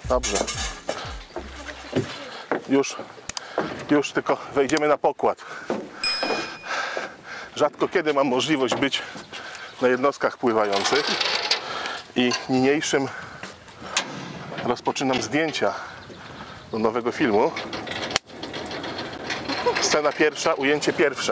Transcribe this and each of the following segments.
Dobrze. Już tylko wejdziemy na pokład. Rzadko kiedy mam możliwość być na jednostkach pływających i niniejszym rozpoczynam zdjęcia do nowego filmu. Scena pierwsza, ujęcie pierwsze.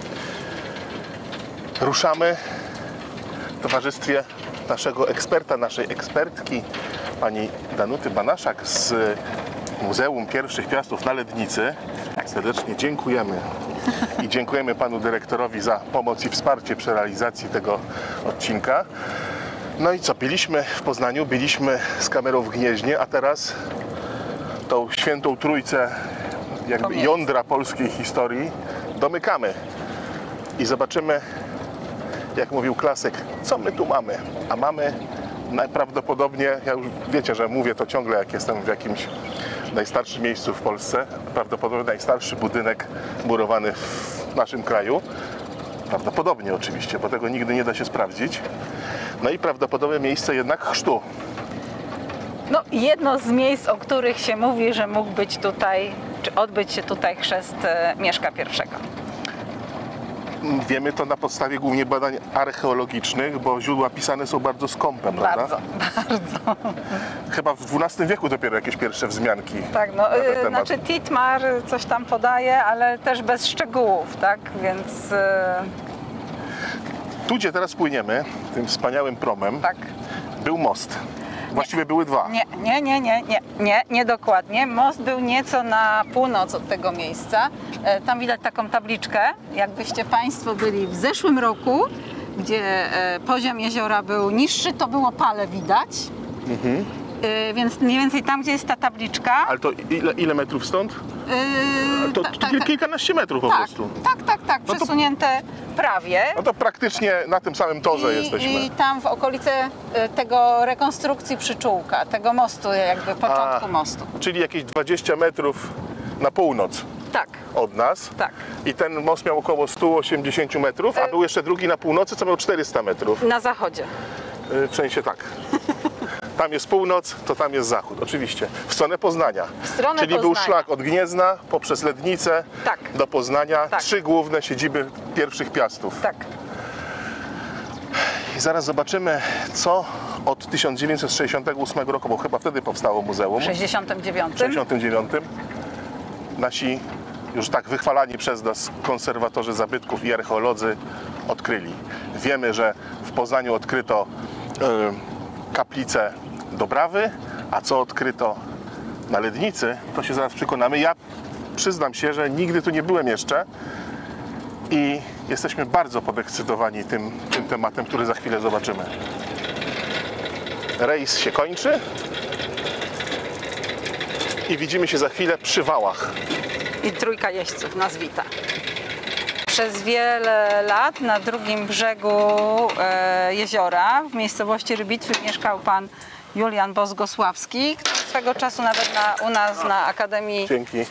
Ruszamy w towarzystwie naszego eksperta, naszej ekspertki, pani Danuty Banaszak z Muzeum Pierwszych Piastów na Lednicy. Serdecznie dziękujemy i dziękujemy panu dyrektorowi za pomoc i wsparcie przy realizacji tego odcinka. No i co, byliśmy w Poznaniu, byliśmy z kamerą w Gnieźnie, a teraz tą świętą trójcę jakby jądra polskiej historii domykamy i zobaczymy, jak mówił klasyk, co my tu mamy. A mamy najprawdopodobniej, ja już wiecie, że mówię to ciągle, jak jestem w jakimś najstarszym miejscu w Polsce, prawdopodobnie najstarszy budynek murowany w naszym kraju. Prawdopodobnie oczywiście, bo tego nigdy nie da się sprawdzić. No i prawdopodobne miejsce jednak chrztu. No, jedno z miejsc, o których się mówi, że mógł być tutaj, czy odbyć się tutaj chrzest Mieszka I. Wiemy to na podstawie głównie badań archeologicznych, bo źródła pisane są bardzo skąpe, prawda? Bardzo. Chyba w XII wieku dopiero jakieś pierwsze wzmianki. Tak, no, znaczy Titmar coś tam podaje, ale też bez szczegółów, tak, więc... Tu, gdzie teraz płyniemy, tym wspaniałym promem, Tak. był most. Właściwie były dwa. Nie dokładnie. Most był nieco na północ od tego miejsca. Tam widać taką tabliczkę, jakbyście Państwo byli w zeszłym roku, gdzie poziom jeziora był niższy, to było Pale widać. Więc mniej więcej tam, gdzie jest ta tabliczka. Ale to ile metrów stąd? To kilkanaście metrów po prostu. Tak, No to- przesunięte prawie. No to praktycznie na tym samym torze jesteśmy. I tam w okolice tego rekonstrukcji przyczółka, tego mostu, jakby początku mostu. Czyli jakieś 20 metrów na północ Tak, od nas. tak. I ten most miał około 180 metrów, a był jeszcze drugi na północy, co miał 400 metrów. Na zachodzie. W sensie tak. Tam jest północ, to tam jest zachód, oczywiście. W stronę Poznania. Czyli był szlak od Gniezna poprzez Lednicę do Poznania. Tak. 3 główne siedziby Pierwszych Piastów. Tak. I zaraz zobaczymy, co od 1968 roku, bo chyba wtedy powstało muzeum. W 69. W 1969. Nasi już tak wychwalani przez nas konserwatorzy zabytków i archeolodzy odkryli. Wiemy, że w Poznaniu odkryto kaplicę Dobrawy, a co odkryto na Lednicy, to się zaraz przekonamy. Ja przyznam się, że nigdy tu nie byłem jeszcze i jesteśmy bardzo podekscytowani tym tematem, który za chwilę zobaczymy. Rejs się kończy i widzimy się za chwilę przy wałach. I trójka jeźdźców nas wita. Przez wiele lat na drugim brzegu jeziora, w miejscowości Rybitwy, mieszkał pan Julian Bozgosławski, który swego czasu nawet u nas na Akademii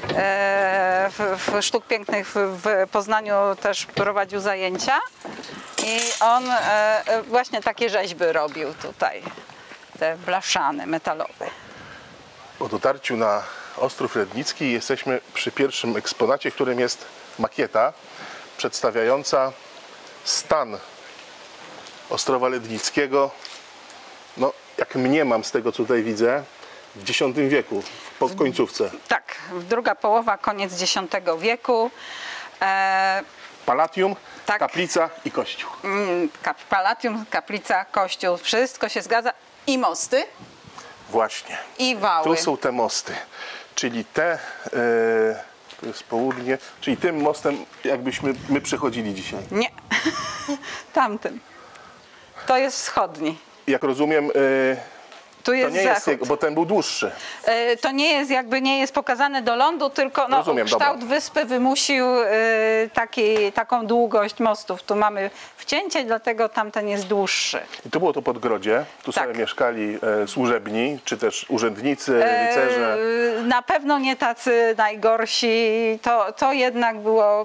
w Sztuk Pięknych w Poznaniu też prowadził zajęcia. I on właśnie takie rzeźby robił tutaj, te blaszane, metalowe. Po dotarciu na Ostrów Lednicki jesteśmy przy pierwszym eksponacie, którym jest makieta przedstawiająca stan Ostrowa Lednickiego, no jak mniemam z tego, co tutaj widzę, w X wieku, w końcówce. Tak, druga połowa, koniec X wieku. Palatium, tak. Kaplica i kościół. Palatium, kaplica, kościół, wszystko się zgadza. I mosty. Właśnie. I wały. Tu są te mosty, czyli te... to jest południe, czyli tym mostem jakbyśmy my przechodzili dzisiaj. Nie, tamtym. To jest wschodni. Jak rozumiem, tu jest to nie zachód. jest, bo ten był dłuższy. To nie jest jakby nie jest pokazane do lądu, tylko no, rozumiem, kształt wyspy wymusił taką długość mostów. Tu mamy wcięcie, dlatego tamten jest dłuższy. I to było to podgrodzie, tu tak. sobie mieszkali służebni, czy też urzędnicy, rycerze. Na pewno nie tacy najgorsi. To jednak było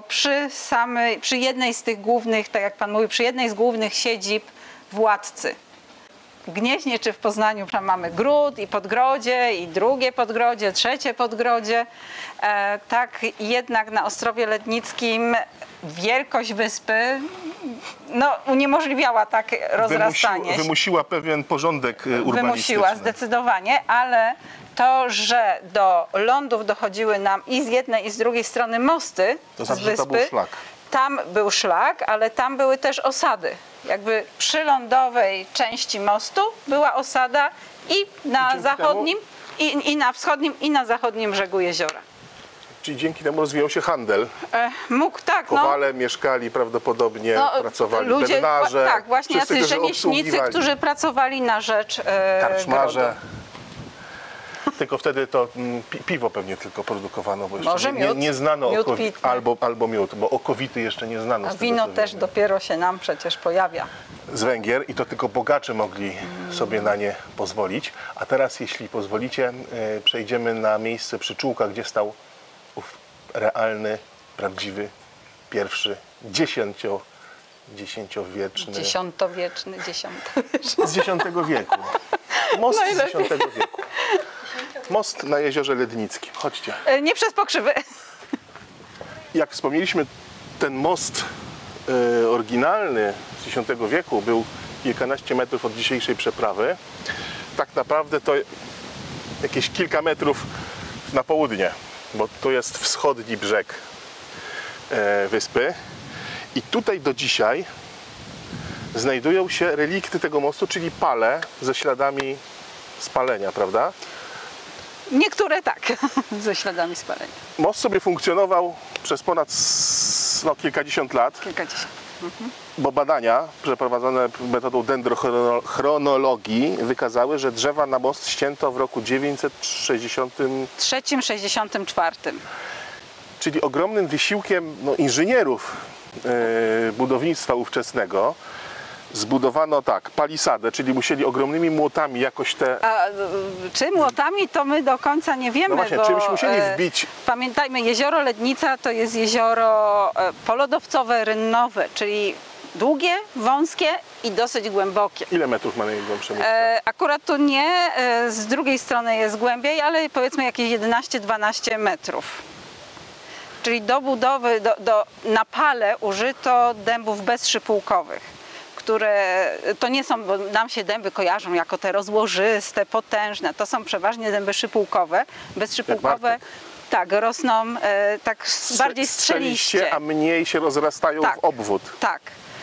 przy jednej z tych głównych, tak jak pan mówił, przy jednej z głównych siedzib władcy. Gnieźnie czy w Poznaniu tam mamy gród i podgrodzie, i drugie podgrodzie, trzecie podgrodzie. Tak jednak na Ostrowie Lednickim wielkość wyspy no, uniemożliwiała takie rozrastanie się. Wymusiła pewien porządek urbanistyczny. Wymusiła zdecydowanie, ale to, że do lądów dochodziły nam i z jednej i z drugiej strony mosty To znaczy, z że wyspy, to był szlak. tam był szlak, ale tam były też osady. Jakby przy lądowej części mostu była osada i na dzięki zachodnim, i na wschodnim, i na zachodnim brzegu jeziora. Czyli dzięki temu rozwijał się handel. Mógł, tak, no. Kowale mieszkali prawdopodobnie, pracowali ludzie, bednarze. tak, właśnie wszyscy, jacyś którzy rzemieślnicy, obsługiwali. którzy pracowali na rzecz Karczmarze. grodu. Tylko wtedy to piwo pewnie tylko produkowano, bo jeszcze Może miód. nie znano Miód pitny. albo miód, bo okowity jeszcze nie znano. A z tego, wino co też wiemy. dopiero się nam przecież pojawia. Z Węgier i to tylko bogacze mogli sobie na nie pozwolić. A teraz, jeśli pozwolicie, przejdziemy na miejsce Przyczółka, gdzie stał ów realny, prawdziwy, pierwszy, dziesięciowieczny. Dziesiątowieczny. Z X wieku. Most z X wieku. Most na jeziorze Lednickim. Chodźcie. Nie przez pokrzywy. Jak wspomnieliśmy, ten most oryginalny z X wieku był kilkanaście metrów od dzisiejszej przeprawy. Tak naprawdę to jakieś kilka metrów na południe, bo to jest wschodni brzeg wyspy. I tutaj do dzisiaj znajdują się relikty tego mostu, czyli pale ze śladami spalenia, prawda? Niektóre tak, ze śladami spalenia. Most sobie funkcjonował przez ponad kilkadziesiąt lat, Kilkadziesiąt. bo badania przeprowadzone metodą dendrochronologii wykazały, że drzewa na most ścięto w roku 960, Trzecim, 64. czyli ogromnym wysiłkiem inżynierów budownictwa ówczesnego. Zbudowano tak, palisadę, czyli musieli ogromnymi młotami jakoś te... A czy młotami, to my do końca nie wiemy, No właśnie, bo czymś musieli wbić. Pamiętajmy, jezioro Lednica to jest jezioro polodowcowe, rynnowe, czyli długie, wąskie i dosyć głębokie. Ile metrów ma najgłębsze miejsce? Akurat tu nie, z drugiej strony jest głębiej, ale powiedzmy jakieś 11-12 metrów. Czyli do budowy, na pale użyto dębów bezszypułkowych, które to nie są, bo nam się dęby kojarzą jako te rozłożyste, potężne. To są przeważnie dęby szypułkowe. Bezszypułkowe tak, rosną tak bardziej strzeliście. A mniej się rozrastają Tak. w obwód. Tak.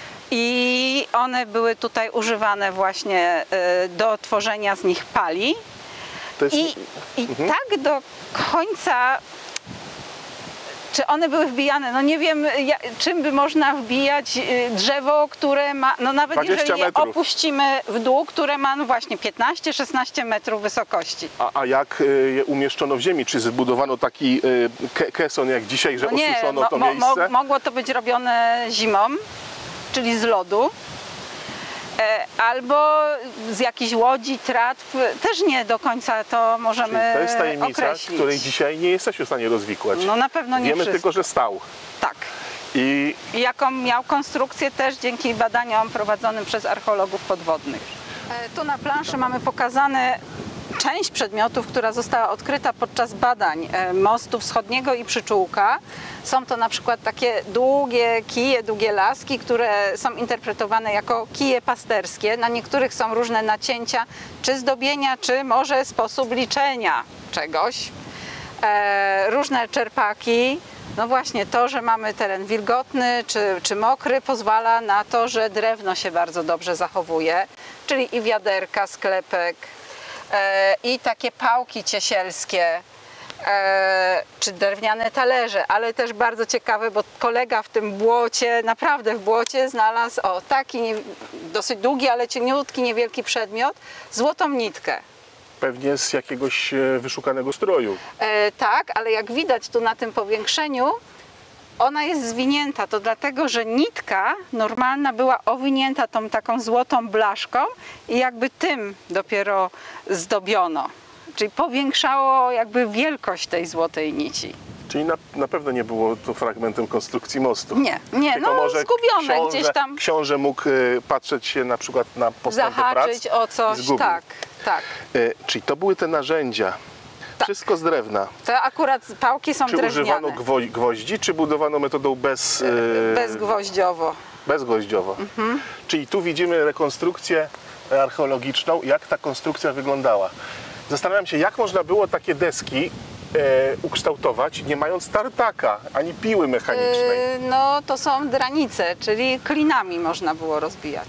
I one były tutaj używane właśnie do tworzenia z nich pali. To jest... I tak do końca, czy one były wbijane, no nie wiem, czym by można wbijać drzewo, które ma, no nawet 20 jeżeli je metrów. opuścimy w dół, które ma no właśnie 15-16 metrów wysokości. A jak je umieszczono w ziemi? Czy zbudowano taki keson jak dzisiaj, że No nie, osuszono to miejsce? mogło to być robione zimą, czyli z lodu. Albo z jakichś łodzi, tratw, też nie do końca to możemy Czyli to jest tajemnica, określić. której dzisiaj nie jesteśmy w stanie rozwikłać. No na pewno nie Wiemy wszystko. tylko, że stał. Tak. I I jaką miał konstrukcję też dzięki badaniom prowadzonym przez archeologów podwodnych. Tu na planszy mamy pokazane część przedmiotów, która została odkryta podczas badań mostu wschodniego i Przyczółka. Są to na przykład takie długie kije, długie laski, które są interpretowane jako kije pasterskie. Na niektórych są różne nacięcia, czy zdobienia, czy może sposób liczenia czegoś. Różne czerpaki. No właśnie to, że mamy teren wilgotny czy mokry, pozwala na to, że drewno się bardzo dobrze zachowuje, czyli i wiaderka, sklepek, i takie pałki ciesielskie, czy drewniane talerze, ale też bardzo ciekawe, bo kolega w tym błocie, naprawdę w błocie znalazł taki dosyć długi, ale cieniutki, niewielki przedmiot, złotą nitkę. pewnie z jakiegoś wyszukanego stroju. Tak, ale jak widać tu na tym powiększeniu, ona jest zwinięta. To dlatego, że nitka normalna była owinięta tą taką złotą blaszką i jakby tym dopiero zdobiono. Czyli powiększało jakby wielkość tej złotej nici. Czyli na pewno nie było to fragmentem konstrukcji mostu. Nie, Tylko no może zgubione gdzieś tam. Książę mógł patrzeć się na przykład na postępy Zahaczyć prac o i coś, zgubił. tak. Czyli to były te narzędzia. Tak. Wszystko z drewna. To akurat pałki są Czy drewniane. używano gwoździ, czy budowano metodą Bezgwoździowo. bezgwoździowo? Czyli tu widzimy rekonstrukcję archeologiczną, jak ta konstrukcja wyglądała. Zastanawiam się, jak można było takie deski ukształtować, nie mając tartaka, ani piły mechanicznej. No to są dranice, czyli klinami można było rozbijać.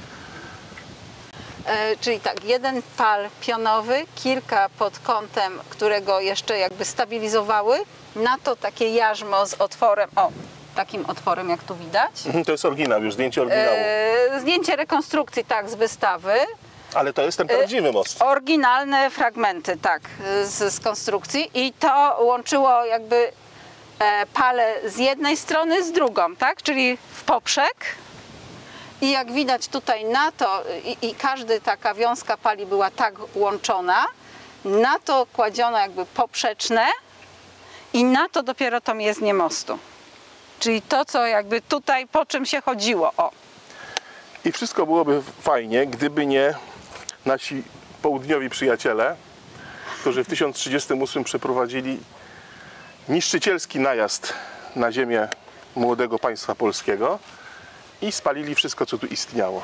Czyli tak, jeden pal pionowy, kilka pod kątem, którego jeszcze jakby stabilizowały, na to takie jarzmo z otworem, o, takim otworem jak tu widać. To jest oryginał, już zdjęcie oryginału. Zdjęcie rekonstrukcji, tak, z wystawy. Ale to jest ten prawdziwy most. Oryginalne fragmenty, tak, z konstrukcji i to łączyło jakby palę z jednej strony z drugą, tak, czyli w poprzek. I jak widać tutaj na to, i każda taka wiązka pali była tak łączona, na to kładziono jakby poprzeczne i na to dopiero to jezdnię mostu. Czyli to, co jakby tutaj, po czym się chodziło, o. I wszystko byłoby fajnie, gdyby nie nasi południowi przyjaciele, którzy w 1038 przeprowadzili niszczycielski najazd na ziemię młodego państwa polskiego i spalili wszystko, co tu istniało.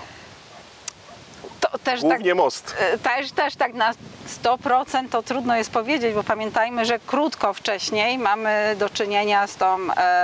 To też Głównie most. Też tak na 100% to trudno jest powiedzieć, bo pamiętajmy, że krótko wcześniej mamy do czynienia z tą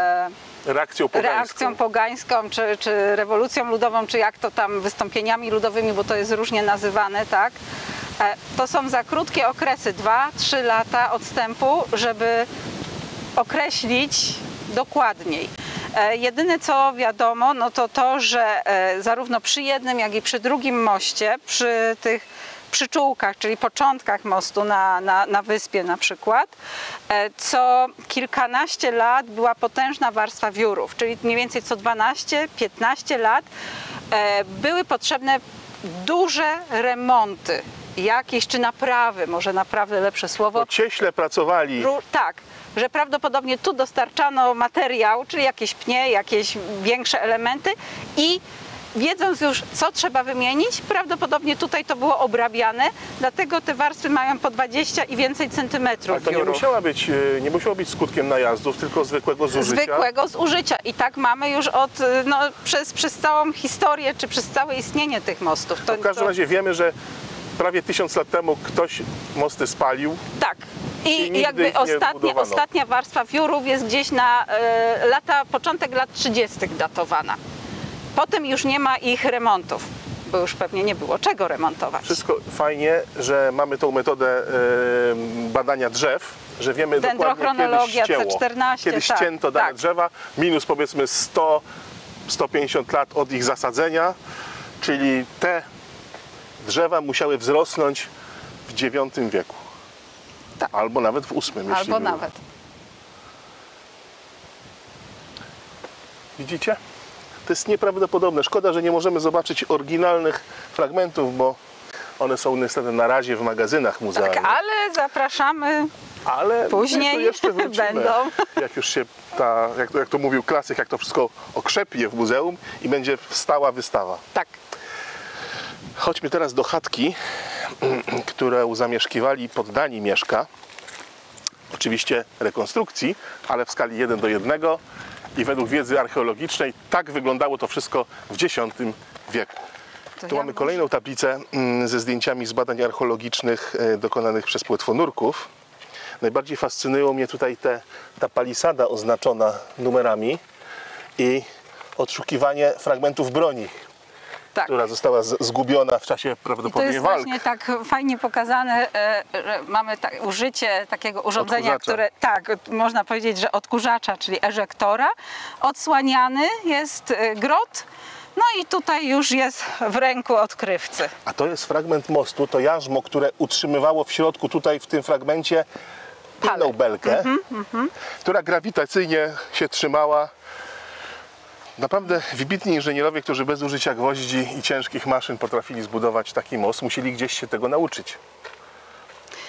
Reakcją pogańską. czy rewolucją ludową, czy jak to tam, wystąpieniami ludowymi, bo to jest różnie nazywane, tak? To są za krótkie okresy, 2-3 lata odstępu, żeby określić dokładniej. Jedyne co wiadomo, no to to, że zarówno przy jednym, jak i przy drugim moście, przy tych przyczółkach, czyli początkach mostu na wyspie na przykład, co kilkanaście lat była potężna warstwa wiórów, czyli mniej więcej co 12-15 lat były potrzebne duże remonty, jakieś czy naprawy, może naprawdę lepsze słowo. Bo cieśle pracowali. Tak, że prawdopodobnie tu dostarczano materiał, czyli jakieś pnie, jakieś większe elementy i wiedząc już, co trzeba wymienić, prawdopodobnie tutaj to było obrabiane, dlatego te warstwy mają po 20 i więcej centymetrów. Ale to nie musiało być skutkiem najazdów, tylko zwykłego zużycia. Zwykłego zużycia. I tak mamy już przez całą historię, czy przez całe istnienie tych mostów. W każdym razie wiemy, że prawie 1000 lat temu ktoś mosty spalił. Tak. I jakby ostatnia warstwa wiórów jest gdzieś na początek lat 30. datowana. Potem już nie ma ich remontów, bo już pewnie nie było czego remontować. Wszystko fajnie, że mamy tą metodę badania drzew, że wiemy dokładnie kiedy C14, kiedy ścięto dane drzewa, minus powiedzmy 100-150 lat od ich zasadzenia, czyli te drzewa musiały wzrosnąć w IX wieku. Tak. Albo nawet w VIII. Albo nawet. Widzicie? To jest nieprawdopodobne. Szkoda, że nie możemy zobaczyć oryginalnych fragmentów, bo one są niestety na razie w magazynach muzealnych. Tak, ale zapraszamy. Ale później jeszcze wrócimy, będą. Jak już się jak to mówił klasyk, jak to wszystko okrzepie w muzeum i będzie stała wystawa. Tak. Chodźmy teraz do chatki, którą zamieszkiwali poddani Mieszka. Oczywiście rekonstrukcji, ale w skali 1:1 i według wiedzy archeologicznej tak wyglądało to wszystko w X wieku. Tu mamy kolejną tablicę ze zdjęciami z badań archeologicznych dokonanych przez płetwonurków. Najbardziej fascynują mnie tutaj ta palisada oznaczona numerami i odszukiwanie fragmentów broni, tak, która została zgubiona w czasie prawdopodobnie walk. To jest właśnie tak fajnie pokazane, że mamy użycie takiego urządzenia, Odkurzacza. które, tak, można powiedzieć, że odkurzacza, czyli eżektora. Odsłaniany jest grot, no i tutaj już jest w ręku odkrywcy. A to jest fragment mostu, to jarzmo, które utrzymywało w środku tutaj w tym fragmencie inną belkę, która grawitacyjnie się trzymała. Naprawdę wybitni inżynierowie, którzy bez użycia gwoździ i ciężkich maszyn potrafili zbudować taki most, musieli gdzieś się tego nauczyć.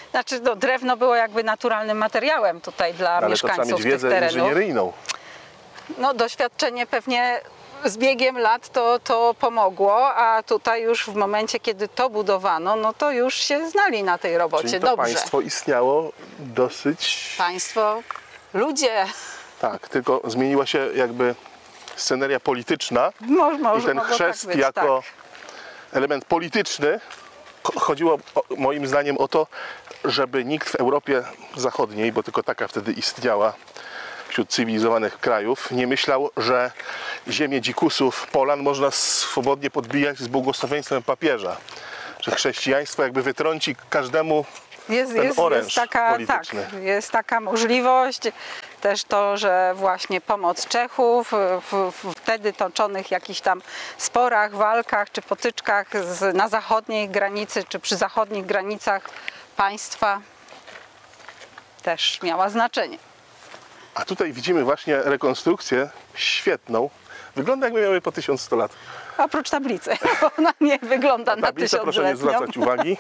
Znaczy, no, drewno było jakby naturalnym materiałem tutaj dla Ale to mieszkańców trzeba mieć tych wiedzę terenów. inżynieryjną. No, doświadczenie pewnie z biegiem lat to pomogło, a tutaj już w momencie, kiedy to budowano, no to już się znali na tej robocie. Czyli to dobrze. państwo istniało dosyć... Państwo, ludzie. Tak, tylko zmieniła się jakby sceneria polityczna i ten mogło chrzest tak być, jako tak. element polityczny. Chodziło moim zdaniem o to, żeby nikt w Europie Zachodniej, bo tylko taka wtedy istniała wśród cywilizowanych krajów, nie myślał, że ziemię dzikusów, Polan można swobodnie podbijać z błogosławieństwem papieża. Że chrześcijaństwo jakby wytrąci każdemu ten oręż polityczny. Tak, jest taka możliwość. Też to, że właśnie pomoc Czechów w wtedy toczonych jakichś tam sporach, walkach czy potyczkach na zachodniej granicy czy przy zachodnich granicach państwa też miała znaczenie. A tutaj widzimy właśnie rekonstrukcję świetną. Wygląda jakby miały po 1100 lat. Oprócz tablicy, bo ona nie wygląda na Tablica, proszę nie tysiącletnią. zwracać uwagi.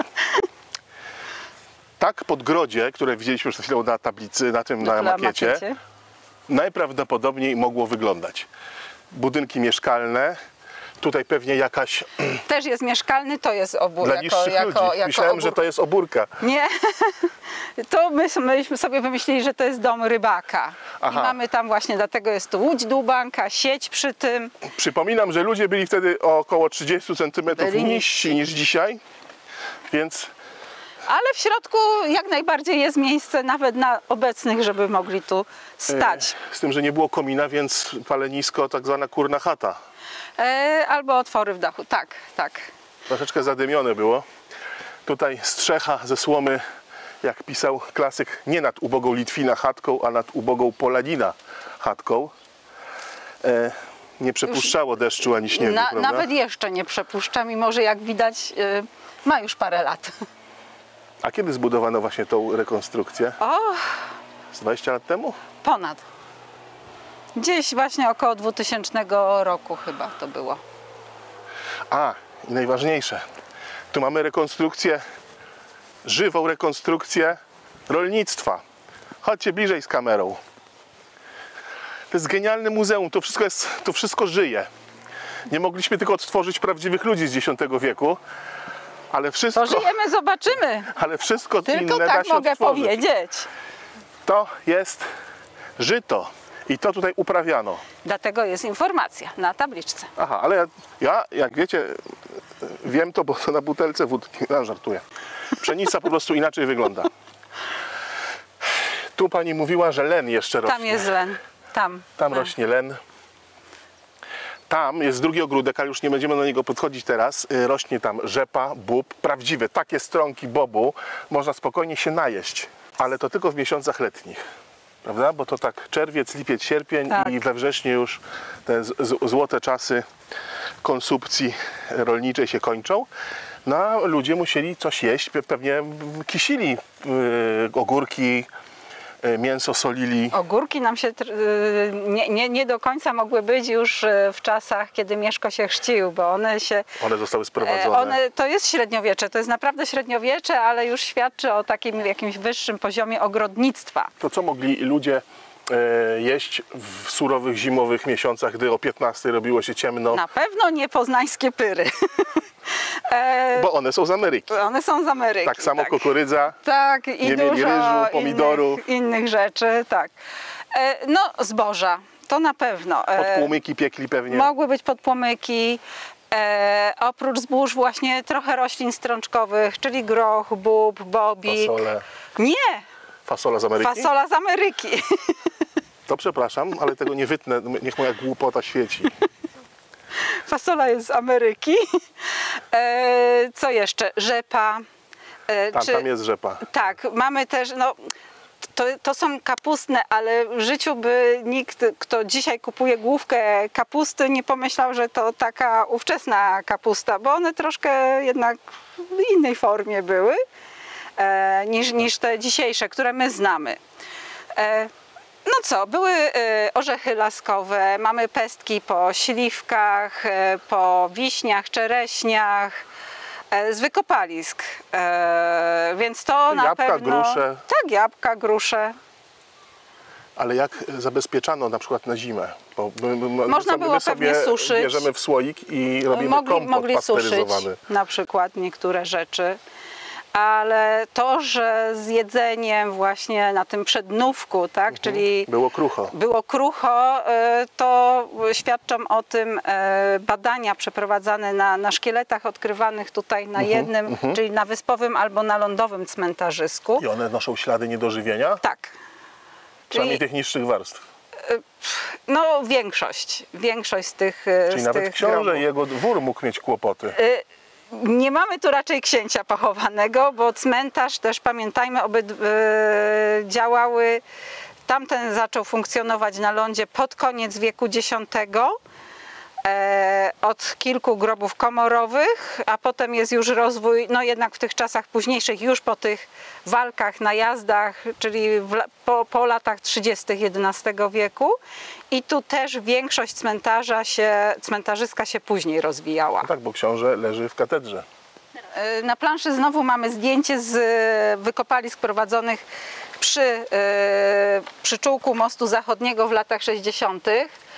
Tak podgrodzie, które widzieliśmy przed chwilą na tablicy, na makiecie, najprawdopodobniej mogło wyglądać. Budynki mieszkalne, tutaj pewnie jakaś Też jest mieszkalny, to jest obór. dla niższych ludzi. Myślałem, że to jest obórka. Nie, to myśmy sobie wymyślili, że to jest dom rybaka. Aha. I mamy tam właśnie, dlatego jest tu łódź dłubanka, sieć przy tym. Przypominam, że ludzie byli wtedy o około 30 cm Byli niżsi niż dzisiaj, więc Ale w środku jak najbardziej jest miejsce nawet na obecnych, żeby mogli tu stać. z tym, że nie było komina, więc palenisko, tak zwana kurna chata. Albo otwory w dachu, tak, tak. Troszeczkę zadymione było. Tutaj strzecha ze słomy, jak pisał klasyk, nie nad ubogą Litwina chatką, a nad ubogą Polanina chatką. Nie przepuszczało deszczu ani śniegu, prawda? Nawet jeszcze nie przepuszcza, mimo że jak widać ma już parę lat. A kiedy zbudowano właśnie tą rekonstrukcję? O, Z 20 lat temu? ponad. Gdzieś właśnie około 2000 roku chyba to było. A, i najważniejsze. Tu mamy rekonstrukcję, żywą rekonstrukcję rolnictwa. Chodźcie bliżej z kamerą. To jest genialne muzeum, to wszystko żyje. Nie mogliśmy tylko odtworzyć prawdziwych ludzi z X wieku, ale wszystko, Pożyjemy, zobaczymy. ale wszystko Tylko inne da tak się mogę odtworzyć. powiedzieć. To jest żyto i to tutaj uprawiano. Dlatego jest informacja na tabliczce. Aha, ale ja jak wiecie, wiem to, bo to na butelce wódki, no, żartuję. Pszenica po prostu inaczej wygląda. Tu pani mówiła, że len jeszcze rośnie. Tam jest len. Tam rośnie len. Tam jest drugi ogródek, ale już nie będziemy do niego podchodzić teraz. Rośnie tam rzepa, bób, prawdziwe, takie stronki bobu. Można spokojnie się najeść, ale to tylko w miesiącach letnich. Prawda? Bo to tak czerwiec, lipiec, sierpień Tak. i we wrześniu już te złote czasy konsumpcji rolniczej się kończą. No a ludzie musieli coś jeść, pewnie kisili ogórki, mięso solili. Ogórki nam się nie do końca mogły być już w czasach, kiedy Mieszko się chrzcił, bo One zostały sprowadzone. to jest średniowiecze, to jest naprawdę średniowiecze, ale już świadczy o takim jakimś wyższym poziomie ogrodnictwa. To co mogli ludzie jeść w surowych, zimowych miesiącach, gdy o 15 robiło się ciemno? Na pewno nie poznańskie pyry. Bo one są z Ameryki. One są z Ameryki. Tak samo kukurydza. Tak, i nie dużo mieli ryżu, pomidorów. innych rzeczy, tak. No, zboża, to na pewno. Podpłomyki piekli pewnie. Mogły być podpłomyki. Oprócz zbóż właśnie trochę roślin strączkowych, czyli groch, bób, bobik. Fasole. Nie, Fasola z Ameryki? fasola z Ameryki. To przepraszam, ale tego nie wytnę. Niech moja głupota świeci. Fasola jest z Ameryki. Co jeszcze? Rzepa. Tam jest rzepa. Tak, mamy też, no, to są kapustne, ale w życiu by nikt, kto dzisiaj kupuje główkę kapusty, nie pomyślał, że to taka ówczesna kapusta, bo one troszkę jednak w innej formie były niż te dzisiejsze, które my znamy. No co, były orzechy laskowe, mamy pestki po śliwkach, po wiśniach, czereśniach, Z wykopalisk. Więc to na Jabłka, pewno... grusze. Tak, jabłka, grusze. Ale jak zabezpieczano na przykład na zimę? Bo Można było pewnie suszyć. Bierzemy w słoik i robimy kompot Mogli suszyć pasteryzowany. na przykład niektóre rzeczy. Ale to, że z jedzeniem właśnie na tym przednówku, tak, czyli Było krucho. to świadczą o tym badania przeprowadzane na szkieletach odkrywanych tutaj na jednym, czyli na wyspowym albo na lądowym cmentarzysku. I one noszą ślady niedożywienia? Tak. Przynajmniej tych niższych warstw. No większość z tych Czyli z nawet tych książę grobów. i jego dwór mógł mieć kłopoty. Nie mamy tu raczej księcia pochowanego, bo cmentarz też, pamiętajmy, działały, tamten zaczął funkcjonować na lądzie pod koniec wieku X, od kilku grobów komorowych, a potem jest już rozwój, no jednak w tych czasach późniejszych, już po tych walkach, najazdach, czyli po latach 30. XI wieku. I tu też większość cmentarzyska się później rozwijała. No tak, bo książę leży w katedrze. Na planszy znowu mamy zdjęcie z wykopalisk prowadzonych przy przyczółku mostu zachodniego w latach 60.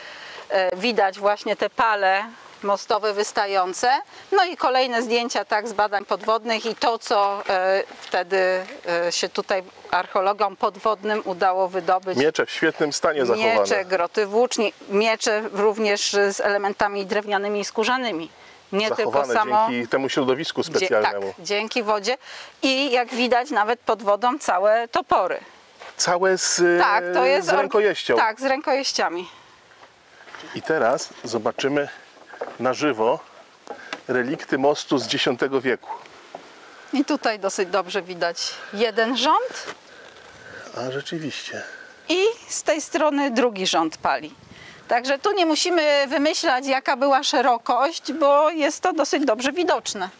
Widać właśnie te pale mostowe wystające. No i kolejne zdjęcia tak z badań podwodnych i to, co wtedy się tutaj archeologom podwodnym udało wydobyć. Miecze w świetnym stanie zachowane. Miecze, groty włóczni, miecze również z elementami drewnianymi i skórzanymi. Nie zachowane tylko samo dzięki temu środowisku specjalnemu. Tak, dzięki wodzie i jak widać nawet pod wodą całe topory. Całe z rękojeścią. Tak, z rękojeściami. I teraz zobaczymy na żywo relikty mostu z X wieku. I tutaj dosyć dobrze widać jeden rząd A rzeczywiście. i z tej strony drugi rząd pali. Także tu nie musimy wymyślać, jaka była szerokość, bo jest to dosyć dobrze widoczne.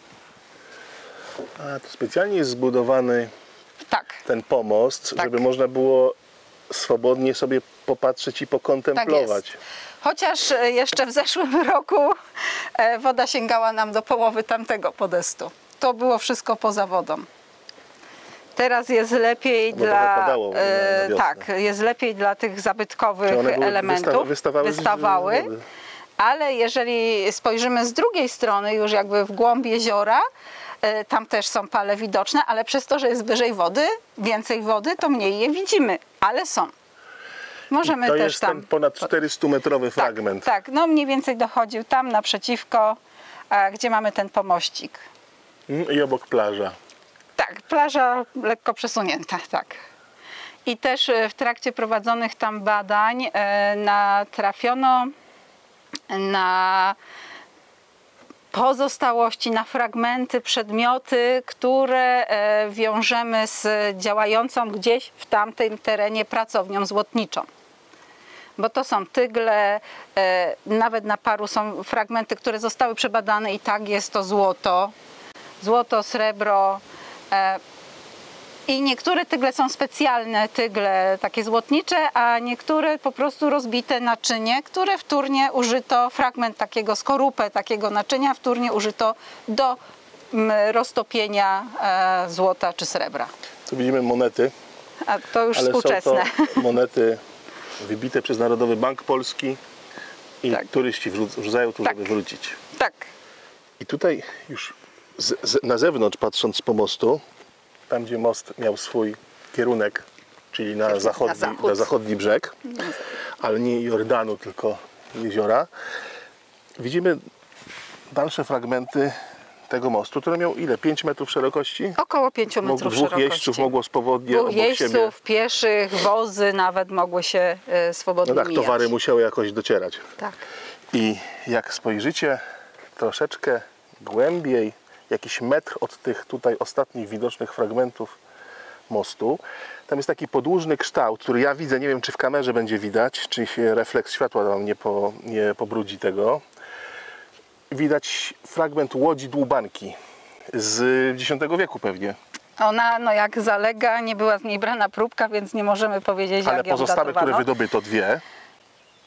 A to specjalnie jest zbudowany Tak, ten pomost, Tak. żeby można było swobodnie sobie popatrzeć i pokontemplować. tak jest. Chociaż jeszcze w zeszłym roku woda sięgała nam do połowy tamtego podestu. To było wszystko poza wodą. Teraz jest lepiej Bo trochę padało na wiosnę. tak, jest lepiej dla tych zabytkowych Czy one były elementów. wystawały? Ale jeżeli spojrzymy z drugiej strony, już jakby w głąb jeziora, tam też są pale widoczne, ale przez to, że jest wyżej wody, więcej wody, to mniej je widzimy, ale są. Możemy To też jest tam. ten ponad 400-metrowy fragment. Tak, no mniej więcej dochodził tam naprzeciwko, gdzie mamy ten pomościk. I obok plaża. Tak, plaża lekko przesunięta, tak. I też w trakcie prowadzonych tam badań natrafiono na pozostałości, na fragmenty, przedmioty, które wiążemy z działającą gdzieś w tamtym terenie pracownią złotniczą. Bo to są tygle, nawet na paru są fragmenty, które zostały przebadane i tak jest to złoto, srebro. I niektóre tygle są specjalne, tygle takie złotnicze, a niektóre po prostu rozbite naczynie, które wtórnie użyto, fragment takiego skorupę, takiego naczynia wtórnie użyto do roztopienia złota czy srebra. Tu widzimy monety, A to już ale współczesne. są to monety wybite przez Narodowy Bank Polski i Tak. turyści wrzucają tu, Tak. żeby wrócić. Tak, I tutaj już na zewnątrz patrząc z pomostu, tam gdzie most miał swój kierunek, czyli na zachodni brzeg, ale nie Jordanu, tylko jeziora, widzimy dalsze fragmenty tego mostu, który miał ile? 5 metrów szerokości? około 5 metrów Dwóch szerokości. jeźdźców mogło swobodnie Dwóch obok siebie. jeźdźców, pieszych, wozy nawet mogły się swobodnie No tak, mijać. towary musiały jakoś docierać. Tak. I jak spojrzycie troszeczkę głębiej, jakiś metr od tych tutaj ostatnich widocznych fragmentów mostu, tam jest taki podłużny kształt, który ja widzę, nie wiem czy w kamerze będzie widać, czy się refleks światła nam nie pobrudzi tego. Widać fragment łodzi dłubanki z X wieku pewnie. Ona, no jak zalega, nie była z niej brana próbka, więc nie możemy powiedzieć, Ale jak ją pozostałe, datowano. które wydobyto, dwie.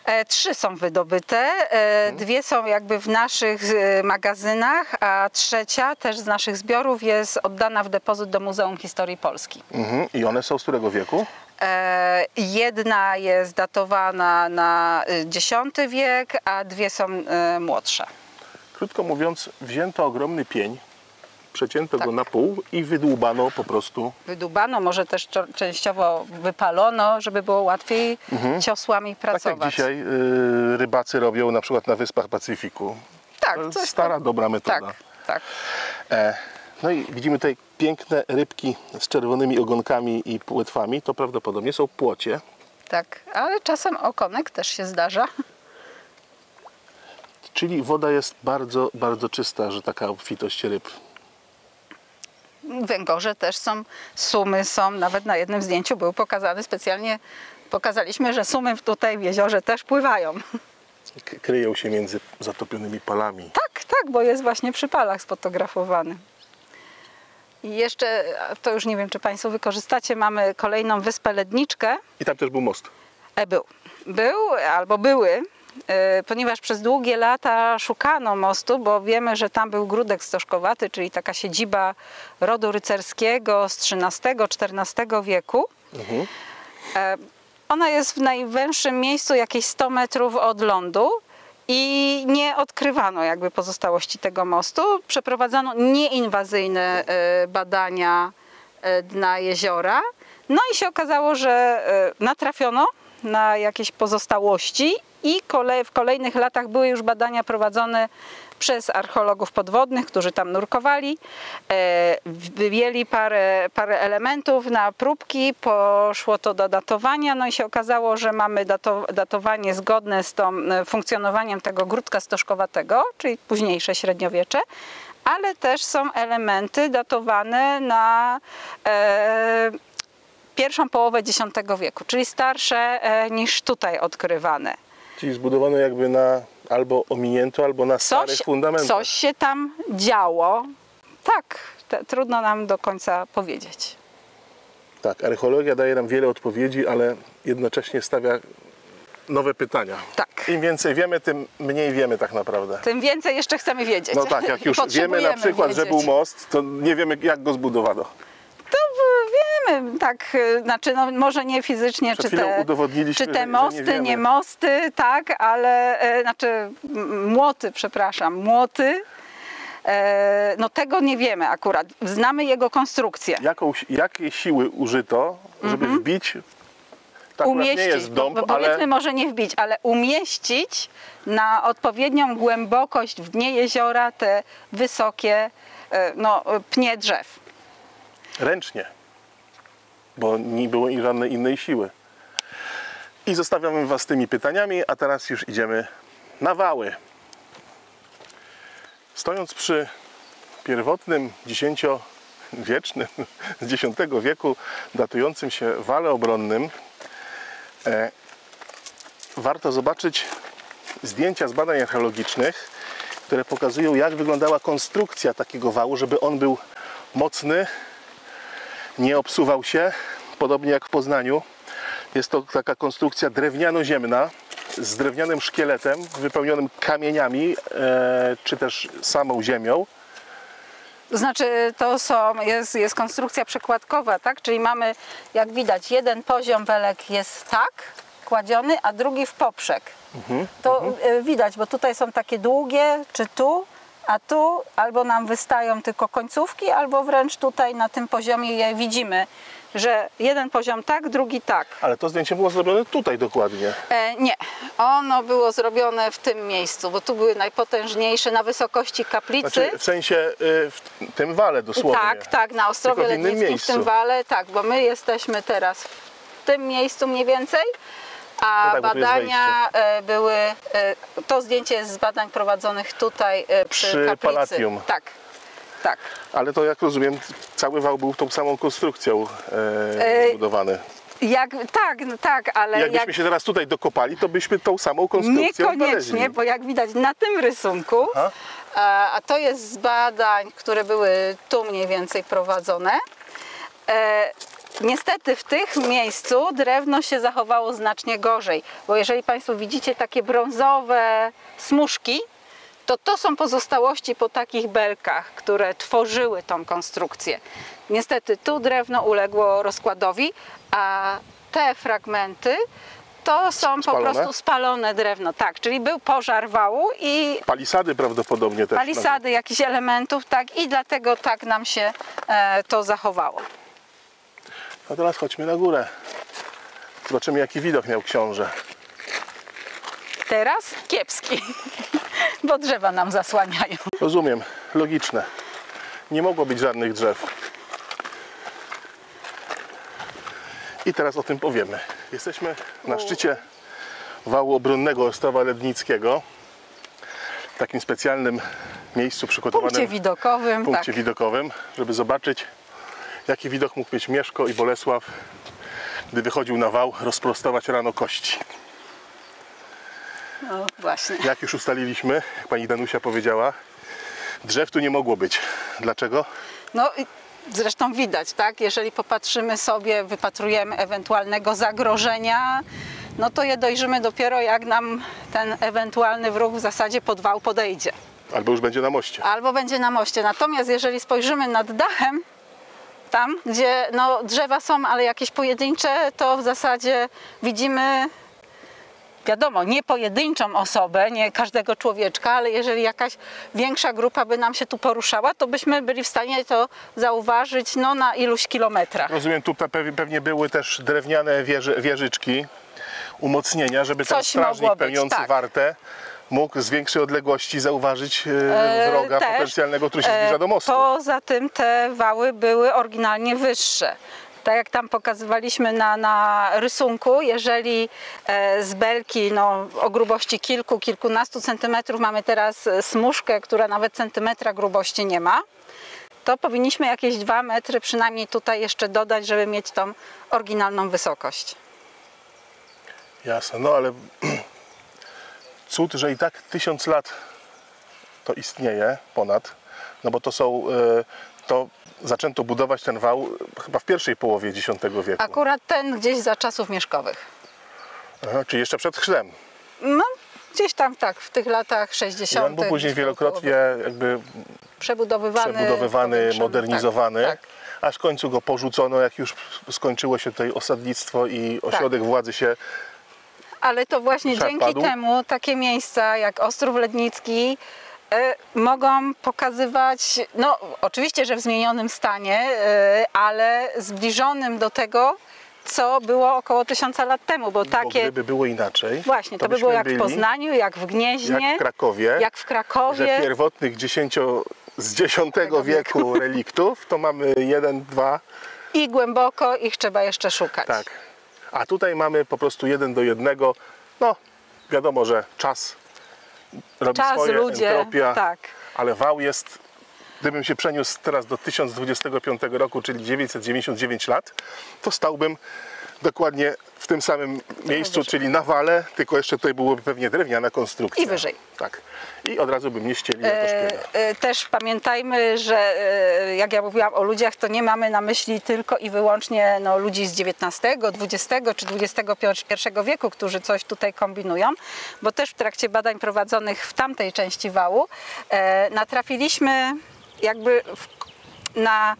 3 są wydobyte, 2 są jakby w naszych magazynach, a 3 też z naszych zbiorów jest oddana w depozyt do Muzeum Historii Polski. I one są z którego wieku? Jedna jest datowana na X wiek, a 2 są młodsze. Krótko mówiąc, wzięto ogromny pień, przecięto go na pół i wydłubano po prostu. Wydłubano, może też częściowo wypalono, żeby było łatwiej ciosłami Tak pracować. jak dzisiaj rybacy robią na przykład na Wyspach Pacyfiku. Tak, To jest coś stara, dobra metoda. Tak, tak. No i widzimy tutaj piękne rybki z czerwonymi ogonkami i płetwami. To prawdopodobnie są płocie. Tak, ale czasem okonek też się zdarza. Czyli woda jest bardzo, bardzo czysta, że taka obfitość ryb. Węgorze też są, sumy są, nawet na jednym zdjęciu był pokazany specjalnie, pokazaliśmy, że sumy tutaj w jeziorze też pływają. Kryją się między zatopionymi palami. Tak, tak, bo jest właśnie przy palach sfotografowany. I jeszcze, to już nie wiem, czy Państwo wykorzystacie, mamy kolejną wyspę Ledniczkę. I tam też był most. Był albo były, ponieważ przez długie lata szukano mostu, bo wiemy, że tam był Gródek Stożkowaty, czyli taka siedziba rodu rycerskiego z XIII-XIV wieku. Ona jest w najwęższym miejscu, jakieś 100 metrów od lądu i nie odkrywano jakby pozostałości tego mostu. Przeprowadzano nieinwazyjne badania dna jeziora. No i się okazało, że natrafiono na jakieś pozostałości i w kolejnych latach były już badania prowadzone przez archeologów podwodnych, którzy tam nurkowali, wyjęli parę elementów na próbki, poszło to do datowania, no i się okazało, że mamy datowanie zgodne z funkcjonowaniem tego Gródka Stożkowatego, czyli późniejsze średniowiecze, ale też są elementy datowane na pierwszą połowę X wieku, czyli starsze niż tutaj odkrywane. Czyli zbudowane jakby na albo ominięto, albo na starych fundamentach. Coś się tam działo. Tak, trudno nam do końca powiedzieć. Tak, archeologia daje nam wiele odpowiedzi, ale jednocześnie stawia nowe pytania. Tak. Im więcej wiemy, tym mniej wiemy tak naprawdę. Tym więcej jeszcze chcemy wiedzieć. No tak, jak już wiemy na przykład, że był most, to nie wiemy, jak go zbudowano. To wiemy, tak, znaczy no, może nie fizycznie, Przed chwilą udowodniliśmy, czy te że mosty, nie wiemy. nie mosty, tak, ale znaczy młoty, przepraszam, młoty, no tego nie wiemy akurat. Znamy jego konstrukcję. Jakie siły użyto, żeby wbić, tak Umieścić, nie jest dąb, bo powiedzmy może nie wbić, ale umieścić na odpowiednią głębokość w dnie jeziora te wysokie no, pnie drzew. Ręcznie, bo nie było żadnej innej siły. I zostawiamy Was z tymi pytaniami, a teraz już idziemy na wały. Stojąc przy pierwotnym, dziesięciowiecznym, z X wieku, datującym się wale obronnym, warto zobaczyć zdjęcia z badań archeologicznych, które pokazują, jak wyglądała konstrukcja takiego wału, żeby on był mocny, nie obsuwał się, podobnie jak w Poznaniu. Jest to taka konstrukcja drewniano-ziemna z drewnianym szkieletem wypełnionym kamieniami, czy też samą ziemią. Znaczy jest konstrukcja przekładkowa, tak? Czyli mamy, jak widać, jeden poziom belek jest tak kładziony, a drugi w poprzek. To widać, bo tutaj są takie długie, czy tu, a tu albo nam wystają tylko końcówki, albo wręcz tutaj na tym poziomie je widzimy, że jeden poziom tak, drugi tak. Ale to zdjęcie było zrobione tutaj dokładnie. Nie, ono było zrobione w tym miejscu, bo tu były najpotężniejsze na wysokości kaplicy. Znaczy, w sensie w tym wale dosłownie. Tak, tak, na Ostrowie Tylko w innym Lednickim, w miejscu. tym wale, tak, bo my jesteśmy teraz w tym miejscu mniej więcej, a No tak, bo tu jest badania były, to zdjęcie jest z badań prowadzonych tutaj przy kaplicy. Palladium. Tak, tak. Ale to, jak rozumiem, cały wał był tą samą konstrukcją zbudowany. Tak, ale Jakbyśmy się teraz tutaj dokopali, to byśmy tą samą konstrukcją niekoniecznie, znaleźli. bo jak widać na tym rysunku, a to jest z badań, które były tu mniej więcej prowadzone, Niestety w tych miejscu drewno się zachowało znacznie gorzej, bo jeżeli Państwo widzicie takie brązowe smużki, to są pozostałości po takich belkach, które tworzyły tą konstrukcję. Niestety tu drewno uległo rozkładowi, a te fragmenty to są po prostu spalone drewno. Tak, czyli był pożar wału i Palisady prawdopodobnie też. palisady jakichś elementów, tak, i dlatego tak nam się to zachowało. A teraz chodźmy na górę. Zobaczymy, jaki widok miał książę. Teraz kiepski, bo drzewa nam zasłaniają. Rozumiem, logiczne. Nie mogło być żadnych drzew. I teraz o tym powiemy. Jesteśmy na szczycie wału obronnego Ostrowa Lednickiego. W takim specjalnym miejscu przygotowanym. Punkcie widokowym, Punkcie tak. widokowym, żeby zobaczyć, jaki widok mógł mieć Mieszko i Bolesław, gdy wychodził na wał rozprostować rano kości. No właśnie. Jak już ustaliliśmy, jak pani Danusia powiedziała, drzew tu nie mogło być. Dlaczego? No i zresztą widać, tak? Jeżeli popatrzymy sobie, wypatrujemy ewentualnego zagrożenia, no to je dojrzymy dopiero, jak nam ten ewentualny wróg w zasadzie pod wał podejdzie. Albo już będzie na moście. Albo będzie na moście. Natomiast jeżeli spojrzymy nad dachem, tam gdzie no, drzewa są, ale jakieś pojedyncze, to w zasadzie widzimy, wiadomo, nie pojedynczą osobę, nie każdego człowieczka, ale jeżeli jakaś większa grupa by nam się tu poruszała, to byśmy byli w stanie to zauważyć no, na iluś kilometrach. Rozumiem, tu pewnie były też drewniane wieżyczki, umocnienia, żeby ten Coś strażnik mogło być, pełniący tak. wartę mógł z większej odległości zauważyć wroga też, potencjalnego, który się zbliża do mostu. Poza tym te wały były oryginalnie wyższe. Tak jak tam pokazywaliśmy na rysunku, jeżeli z belki no, o grubości kilkunastu centymetrów mamy teraz smużkę, która nawet centymetra grubości nie ma, to powinniśmy jakieś 2 metry przynajmniej tutaj jeszcze dodać, żeby mieć tą oryginalną wysokość. Jasne, no ale cud, że i tak 1000 lat to istnieje ponad, no bo to są, to zaczęto budować ten wał chyba w pierwszej połowie X wieku. Akurat ten gdzieś za czasów mieszkowych. Aha, czyli jeszcze przed chrztem. No, gdzieś tam tak, w tych latach 60. On był później wielokrotnie jakby przebudowywany, powiększony, modernizowany, tak, tak. aż w końcu go porzucono, jak już skończyło się tutaj osadnictwo i ośrodek władzy się. Ale to właśnie dzięki Przepadł. temu takie miejsca jak Ostrów Lednicki mogą pokazywać, no oczywiście, że w zmienionym stanie, ale zbliżonym do tego, co było około 1000 lat temu, bo Bo takie gdyby było inaczej, właśnie, to by było jak w Poznaniu, jak w Gnieźnie, jak w Krakowie, jak w Krakowie. że pierwotnych z X wieku reliktów to mamy 1, 2. I głęboko ich trzeba jeszcze szukać. Tak. A tutaj mamy po prostu 1 do 1. No, wiadomo, że czas robi Czas, swoje, ludzie, entropia, tak. ale wał jest, gdybym się przeniósł teraz do 1025 roku, czyli 999 lat, to stałbym dokładnie w tym samym miejscu, wyżej. czyli na wale, tylko jeszcze tutaj byłoby pewnie drewniana konstrukcja. I wyżej. Tak. I od razu by mnie ścieli jako szpiega. Też pamiętajmy, że jak ja mówiłam o ludziach, to nie mamy na myśli tylko i wyłącznie no, ludzi z XIX, XX czy XXI wieku, którzy coś tutaj kombinują, bo też w trakcie badań prowadzonych w tamtej części wału natrafiliśmy jakby na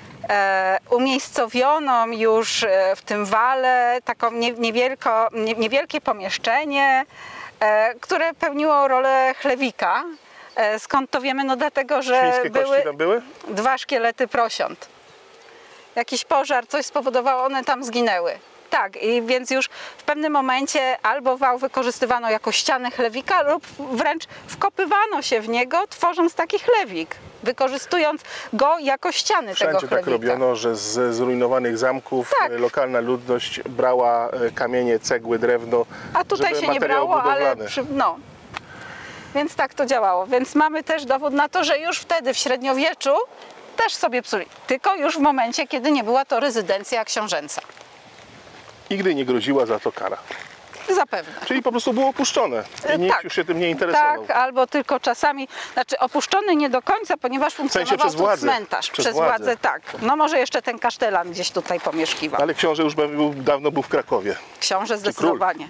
umiejscowioną już w tym wale taką niewielkie pomieszczenie, które pełniło rolę chlewika. Skąd to wiemy? No dlatego, że Świńskie kości tam były? 2 szkielety prosiąt. Jakiś pożar, coś spowodowało, one tam zginęły. Tak, i więc już w pewnym momencie albo wał wykorzystywano jako ścianę chlewika lub wręcz wkopywano się w niego, tworząc taki chlewik, wykorzystując go jako ściany tego Wszędzie chlewika. tak robiono, że ze zrujnowanych zamków Tak. lokalna ludność brała kamienie, cegły, drewno, A tutaj żeby się nie materiał brało, ale budowlany. no. Więc tak to działało. Więc mamy też dowód na to, że już wtedy w średniowieczu też sobie psuli. Tylko już w momencie, kiedy nie była to rezydencja książęca. Nigdy nie groziła za to kara. Zapewne. Czyli po prostu było opuszczone i nikt Tak. już się tym nie interesował. Tak, albo tylko czasami, znaczy opuszczony nie do końca, ponieważ funkcjonował przez tu władzę. cmentarz. Przez Przez władzę. władzę, tak. No może jeszcze ten kasztelan gdzieś tutaj pomieszkiwał. Ale książę już dawno był w Krakowie. Książę zdecydowanie.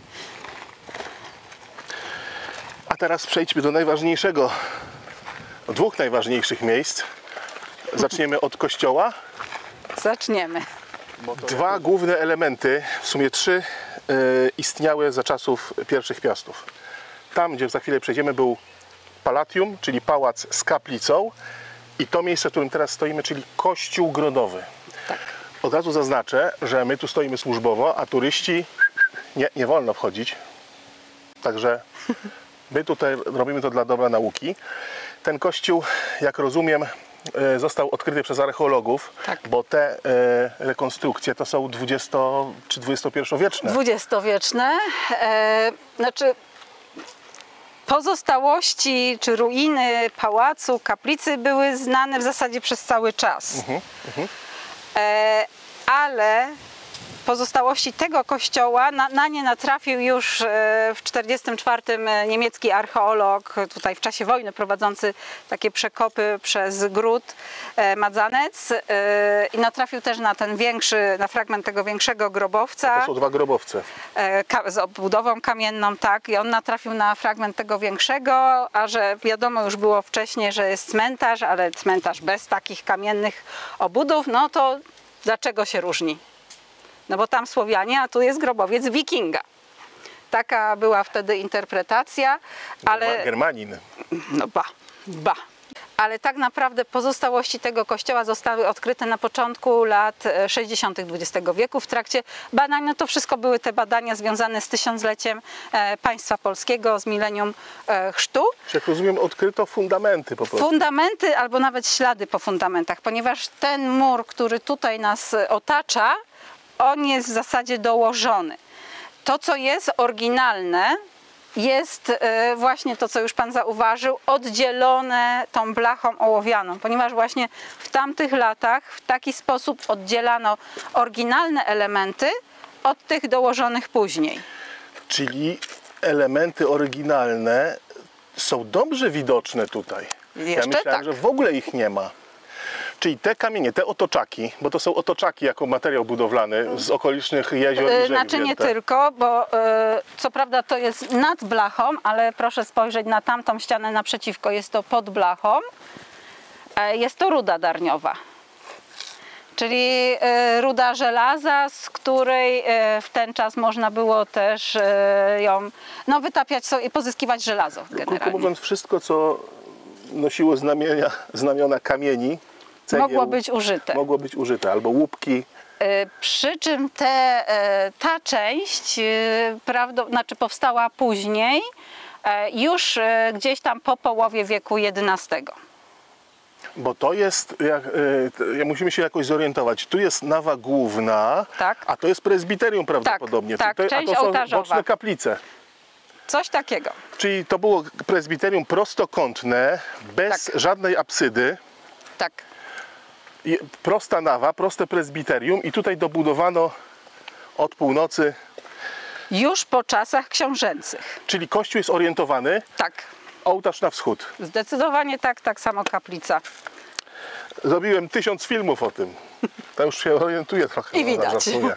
A teraz przejdźmy do najważniejszego, dwóch najważniejszych miejsc. Zaczniemy od kościoła. Zaczniemy. Dwa główne elementy, w sumie trzy, istniały za czasów pierwszych Piastów. Tam, gdzie za chwilę przejdziemy, był Palatium, czyli pałac z kaplicą, i to miejsce, w którym teraz stoimy, czyli kościół grodowy. Tak. Od razu zaznaczę, że my tu stoimy służbowo, a turyści nie wolno wchodzić. Także my tutaj robimy to dla dobra nauki. Ten kościół, jak rozumiem, został odkryty przez archeologów, Tak. bo te rekonstrukcje to są 20 czy 21-wieczne. Dwudziestowieczne. Znaczy pozostałości czy ruiny pałacu, kaplicy były znane w zasadzie przez cały czas. Ale pozostałości tego kościoła, na nie natrafił już w 1944 niemiecki archeolog, tutaj w czasie wojny prowadzący takie przekopy przez gród Madzanec, i natrafił też na ten większy, na fragment tego większego grobowca. To są dwa grobowce. Z obudową kamienną, tak, i on natrafił na fragment tego większego, a że wiadomo już było wcześniej, że jest cmentarz, ale cmentarz bez takich kamiennych obudów, no to dlaczego się różni? No bo tam Słowianie, a tu jest grobowiec wikinga. Taka była wtedy interpretacja, ale... Germanin. No ba. Ale tak naprawdę pozostałości tego kościoła zostały odkryte na początku lat 60. XX wieku. W trakcie badań, no to wszystko były te badania związane z tysiącleciem państwa polskiego, z milenium chrztu. Jak rozumiem, odkryto fundamenty po prostu. Fundamenty albo nawet ślady po fundamentach, ponieważ ten mur, który tutaj nas otacza, on jest w zasadzie dołożony. To, co jest oryginalne, jest właśnie to, co już Pan zauważył, oddzielone tą blachą ołowianą, ponieważ właśnie w tamtych latach w taki sposób oddzielano oryginalne elementy od tych dołożonych później. Czyli elementy oryginalne są dobrze widoczne tutaj. Ja Jeszcze myślałem, tak. że w ogóle ich nie ma. Czyli te kamienie, te otoczaki, bo to są otoczaki jako materiał budowlany z okolicznych jezior i rzek Znaczy nie wzięte. tylko, bo co prawda to jest nad blachą, ale proszę spojrzeć na tamtą ścianę naprzeciwko, jest to pod blachą. Jest to ruda darniowa, czyli ruda żelaza, z której w ten czas można było też ją wytapiać i pozyskiwać żelazo Krótko generalnie. mówiąc, wszystko, co nosiło znamiona kamieni, cegieł, Mogło być użyte. mogło być użyte, albo łupki. Przy czym ta część powstała później, już gdzieś tam po połowie wieku XI. Bo to jest, musimy się jakoś zorientować, tu jest nawa główna, Tak. a to jest prezbiterium prawdopodobnie. tak, Czyli część a to są ołtarzowa. boczne kaplice. Coś takiego. Czyli to było prezbiterium prostokątne, bez Tak. żadnej apsydy. Tak. Prosta nawa, proste prezbiterium i tutaj dobudowano od północy, Już po czasach książęcych. czyli kościół jest orientowany, Tak. ołtarz na wschód. Zdecydowanie tak, tak samo kaplica. Zrobiłem 1000 filmów o tym. To już się orientuję trochę. I widać. Żartuję.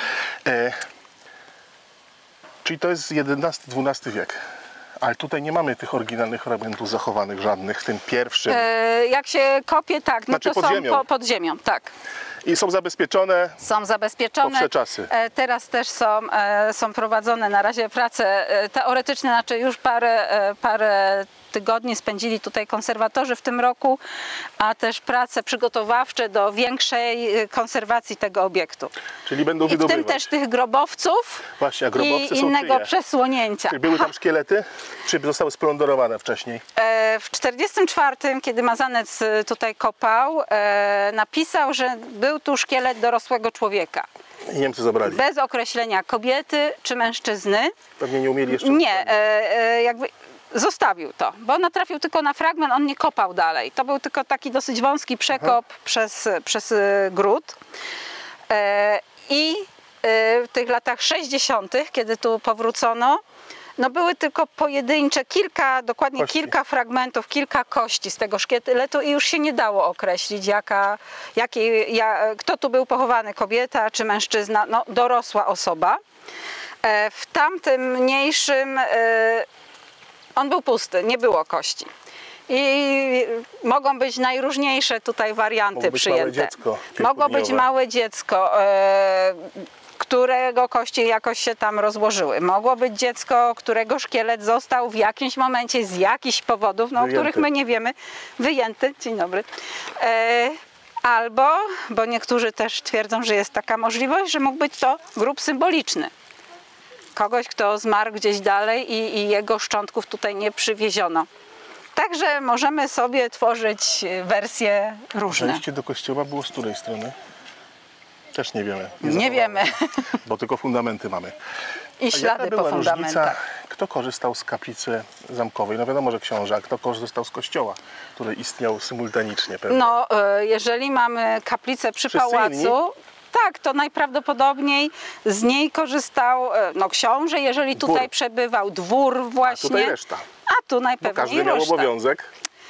Czyli to jest XI-XII wiek. Ale tutaj nie mamy tych oryginalnych fragmentów zachowanych żadnych w tym pierwszym. Jak się kopie, tak, no Znaczy to pod są ziemią. pod ziemią, tak. I są zabezpieczone. Są zabezpieczone. Po wsze czasy. Teraz też są prowadzone na razie prace teoretyczne, znaczy już parę tygodni spędzili tutaj konserwatorzy w tym roku, a też prace przygotowawcze do większej konserwacji tego obiektu. Czyli będą I w tym wydobywać. też tych grobowców Właśnie, a grobowce i są innego czyje? przesłonięcia. Czyli były tam szkielety? Czy zostały splądrowane wcześniej? W 1944, kiedy Mazanec tutaj kopał, napisał, że był tu szkielet dorosłego człowieka. I Niemcy zabrali. Bez określenia kobiety czy mężczyzny. Pewnie nie umieli jeszcze. Nie, jakby zostawił to, bo natrafił tylko na fragment, on nie kopał dalej. To był tylko taki dosyć wąski przekop przez gród. I w tych latach 60., kiedy tu powrócono, no były tylko pojedyncze, dokładnie Kości. kilka fragmentów, kilka kości z tego szkieletu i już się nie dało określić, kto tu był pochowany, kobieta czy mężczyzna, no dorosła osoba. W tamtym mniejszym on był pusty, nie było kości. I mogą być najróżniejsze tutaj warianty przyjęte. Małe dziecko, Mogło być kilkudniowe. małe dziecko, którego kości jakoś się tam rozłożyły. Mogło być dziecko, którego szkielet został w jakimś momencie z jakichś powodów, no, o których my nie wiemy, wyjęty. Dzień dobry. Albo, bo niektórzy też twierdzą, że jest taka możliwość, że mógł być to grób symboliczny. Kogoś, kto zmarł gdzieś dalej i jego szczątków tutaj nie przywieziono. Także możemy sobie tworzyć wersje różne. Przejście do kościoła było z której strony? Też nie wiemy. Nie wiemy. Bo tylko fundamenty mamy. I A jaka ślady była po różnica, fundamentach. kto korzystał z kaplicy zamkowej? No wiadomo, że książę, a kto korzystał z kościoła, który istniał symultanicznie pewnie. No, jeżeli mamy kaplicę przy Wszyscy pałacu, inni? tak, to najprawdopodobniej z niej korzystał no, książę, jeżeli tutaj Dwór. przebywał, dwór właśnie. Tutaj reszta. A tu Bo najpewniej każdy miał reszta. obowiązek.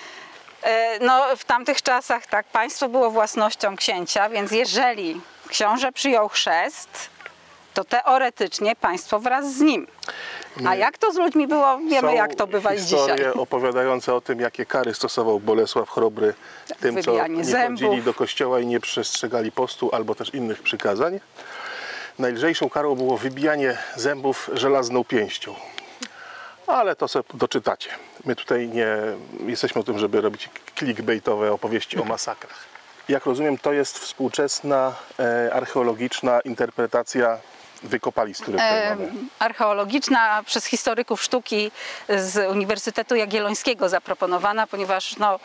No, w tamtych czasach tak, państwo było własnością księcia, więc jeżeli książę przyjął chrzest, to teoretycznie państwo wraz z nim. A jak to z ludźmi było, wiemy Są jak to bywa dzisiaj. historie opowiadające o tym, jakie kary stosował Bolesław Chrobry tym, co Wybijanie nie zębów. chodzili do kościoła i nie przestrzegali postu albo też innych przykazań. Najlżejszą karą było wybijanie zębów żelazną pięścią. Ale to sobie doczytacie. My tutaj nie jesteśmy o tym, żeby robić clickbaitowe opowieści o masakrach. Jak rozumiem, to jest współczesna archeologiczna interpretacja wykopalisk, które tutaj mamy. Archeologiczna przez historyków sztuki z Uniwersytetu Jagiellońskiego zaproponowana, ponieważ no,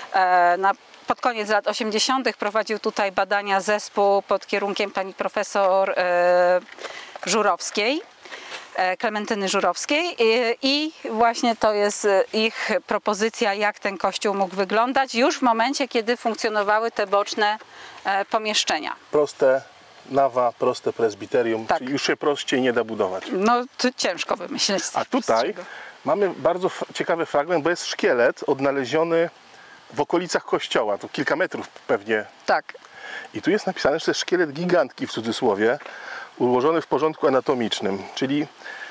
pod koniec lat 80. prowadził tutaj badania zespół pod kierunkiem pani profesor Żurowskiej. Klementyny Żurowskiej i właśnie to jest ich propozycja, jak ten kościół mógł wyglądać już w momencie, kiedy funkcjonowały te boczne pomieszczenia. Proste nawa, proste prezbiterium, Tak. czyli już się prościej nie da budować. No to ciężko wymyśleć coś A tutaj prostszego. mamy bardzo ciekawy fragment, bo jest szkielet odnaleziony w okolicach kościoła, to kilka metrów pewnie. Tak. I tu jest napisane, że to jest szkielet gigantki w cudzysłowie, ułożony w porządku anatomicznym, czyli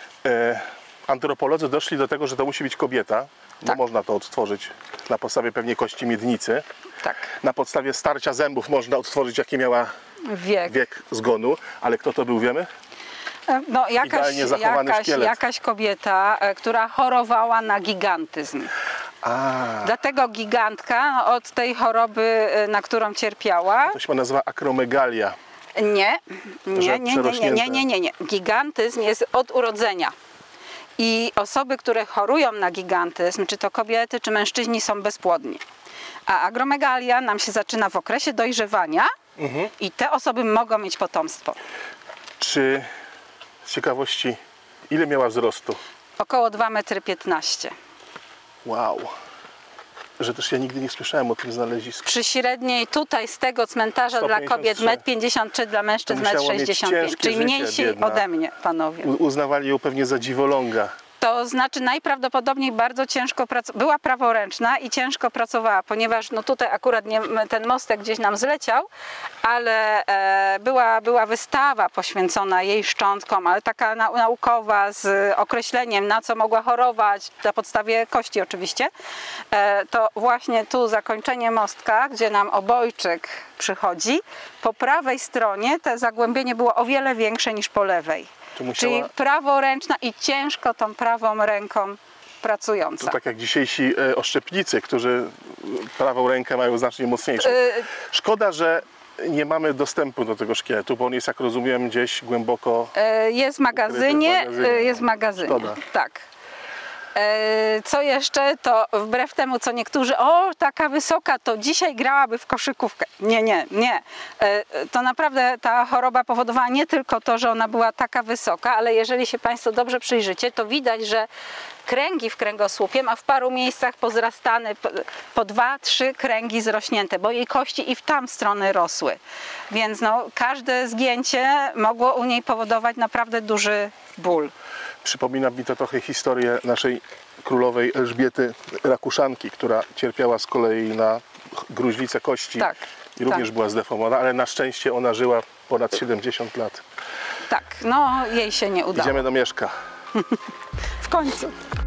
antropolodzy doszli do tego, że to musi być kobieta, bo Tak. można to odtworzyć na podstawie pewnie kości miednicy. Tak. Na podstawie starcia zębów można odtworzyć, jaki miała wiek zgonu, ale kto to był, wiemy? No, Idealnie zachowany szkielet. jakaś kobieta, która chorowała na gigantyzm. Dlatego gigantka no, od tej choroby, na którą cierpiała. To się nazywa akromegalia. Nie. przerośnięte. Gigantyzm jest od urodzenia. I osoby, które chorują na gigantyzm, czy to kobiety, czy mężczyźni, są bezpłodni. A agromegalia nam się zaczyna w okresie dojrzewania i te osoby mogą mieć potomstwo. Czy z ciekawości, ile miała wzrostu? Około 2,15 m. Wow. Że też ja nigdy nie słyszałem o tym znalezisku. Przy średniej tutaj z tego cmentarza dla kobiet 153. 1,53 m, dla mężczyzn To musiała mieć 1,65 m. ciężkie Czyli życie, mniejsi biedna. ode mnie, panowie. Uznawali ją pewnie za dziwoląga. To znaczy najprawdopodobniej bardzo ciężko była praworęczna i ciężko pracowała, ponieważ no tutaj akurat ten mostek gdzieś nam zleciał, ale była wystawa poświęcona jej szczątkom, ale taka naukowa z określeniem, na co mogła chorować, na podstawie kości oczywiście. To właśnie tu zakończenie mostka, gdzie nam obojczyk przychodzi, po prawej stronie to zagłębienie było o wiele większe niż po lewej. Czyli praworęczna i ciężko tą prawą ręką pracująca. To tak jak dzisiejsi oszczepnicy, którzy prawą rękę mają znacznie mocniejszą. Szkoda, że nie mamy dostępu do tego szkieletu, bo on jest, jak rozumiem, gdzieś głęboko... Jest w magazynie. Jest w magazynie. Jest w magazynie. Szkoda. Tak. Co jeszcze, to wbrew temu, co niektórzy, o, taka wysoka, to dzisiaj grałaby w koszykówkę. Nie. To naprawdę ta choroba powodowała nie tylko to, że ona była taka wysoka, ale jeżeli się Państwo dobrze przyjrzycie, to widać, że kręgi w kręgosłupie ma w paru miejscach pozrastane, po 2-3 kręgi zrośnięte, bo jej kości i w tam stronę rosły. Więc no, każde zgięcie mogło u niej powodować naprawdę duży ból. Przypomina mi to trochę historię naszej królowej Elżbiety Rakuszanki, która cierpiała z kolei na gruźlicę kości Tak, i również była zdeformowana, ale na szczęście ona żyła ponad 70 lat. Tak, no jej się nie udało. Idziemy do Mieszka. W końcu.